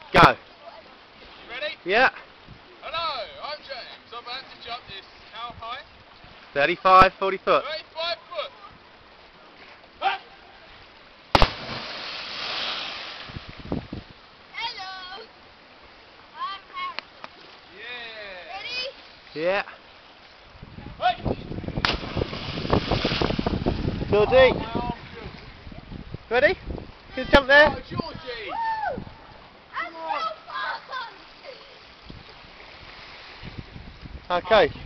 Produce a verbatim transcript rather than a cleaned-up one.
Go. You ready? Yeah. Hello, I'm James. I'm about to jump this, how high? thirty-five, forty foot. thirty-five foot. Ah! Hello. I'm Harry. Yeah. Ready? Yeah. Hey! Georgie, Oh, my arm feels. ready? Can you jump there? Oh, Georgie! Woo! I'm Come on. so fun. Okay.